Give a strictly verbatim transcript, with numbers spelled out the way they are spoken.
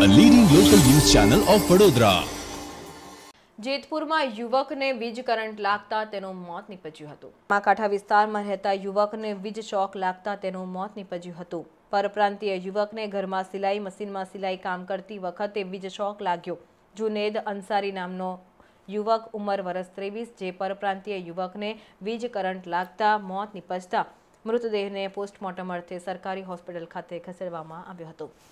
leading local news channel of Vadodara. જેતપુરમાં યુવકને વીજ current લાગતા તેનું મોત નીપજ્યું હતું। માકાંઠા વિસ્તારમાં રહેતા યુવકને વીજ શોક લાગતા તેનું મોત નીપજ્યું હતું। પરપ્રાંતીય યુવકને ઘરમાં સિલાઈ મશીનમાં સિલાઈ કામ કરતી વખતે વીજ શોક લાગ્યો। જુનેદ અંસારી નામનો યુવક ઉંમર વર્ષ ત્રેવીસ જે પરપ્રાંતીય યુવકને વીજ કરંટ લાગતા મોત નીપજતા મૃતદેહને પોસ્ટમોર્ટમ અર્થે સરકારી હોસ્પિટલ ખાતે ખસેડવામાં આવ્યો હતો।